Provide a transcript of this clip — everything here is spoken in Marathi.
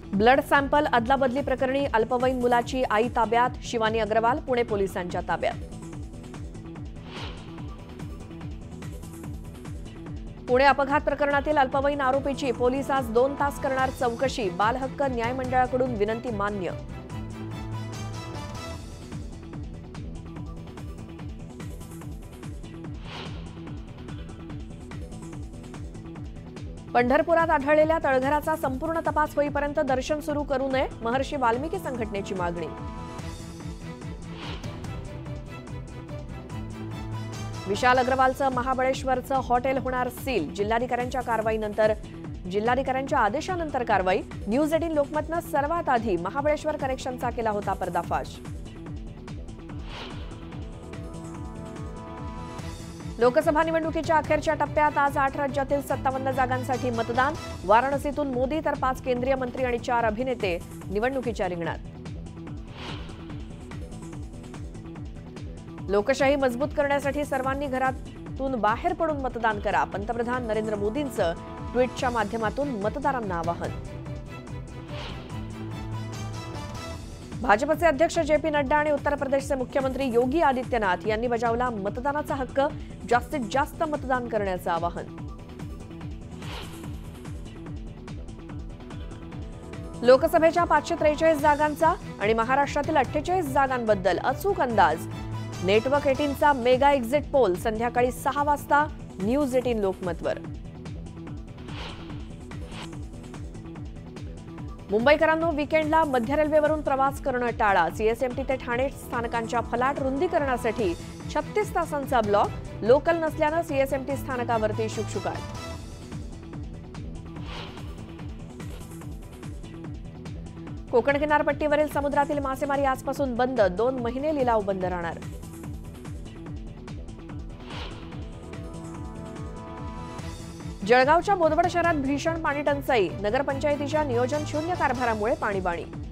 ब्लड सॅम्पल अदलाबदली प्रकरणी अल्पवयीन मुलाची आई ताब्यात, शिवानी अग्रवाल पुणे पोलिसांच्या ताब्यात। पुणे अपघात प्रकरणातील अल्पवयीन आरोपीची पोलीस आज 2 तास करणार चौकशी, बालहक्क न्याय मंडळाकडून विनंती मान्य। पंढरपुरात आढळलेल्या तळघराचा संपूर्ण तपास होईपर्यंत दर्शन सुरू करू नये, महर्षी वाल्मिकी संघटनेची मागणी। विशाल अग्रवालचं महाबळेश्वरचं हॉटेल होणार सील, जिल्हाधिकाऱ्यांच्या आदेशानंतर कारवाई। न्यूज 18 लोकमतनं सर्वात आधी महाबळेश्वर कनेक्शनचा केला होता पर्दाफाश। लोकसभा निवडणुकीच्या अखेरच्या टप्प्यात आज 8 राज्यातील 57 जागांसाठी मतदान। वाराणसीतून मोदी तर 5 केंद्रीय मंत्री आणि 4 अभिनेते निवडणुकीच्या रिंगणात। लोकशाही मजबूत करण्यासाठी सर्वांनी घरातून बाहेर पडून मतदान करा, पंतप्रधान नरेंद्र मोदींचं ट्विटच्या माध्यमातून मतदारांना आवाहन। भाजपचे अध्यक्ष जे.पी. नड्डा आणि उत्तर प्रदेशचे मुख्यमंत्री योगी आदित्यनाथ यांनी बजावला मतदानाचा हक्क, जास्तीत जास्त मतदान करण्याचं आवाहन। लोकसभेच्या 543 जागांचा आणि महाराष्ट्रातील 48 जागांबद्दल अचूक अंदाज। नेटवर्क 18चा मेगा एक्झिट पोल संध्याकाळी 6 वाजता न्यूज 18 लोकमतवर। मुंबईकरांनो, वीकेंडला मध्य रेल्वेवरून प्रवास करणं टाळा। सीएसएमटी ते ठाणे स्थानकांच्या फलाट रुंदीकरणासाठी 36 तासांचा ब्लॉक, लोकल नसल्यानं सीएसएमटी स्थानकावरती शुकशुकाट। कोकण किनारपट्टीवरील समुद्रातील मासेमारी आजपासून बंद, 2 महिने लिलाव बंद राहणार। जळगावच्या बोदवड शहरात भीषण पाणी टंचाई, नगरपंचायतीच्या नियोजन शून्य कारभारामुळे पाणीबाणी।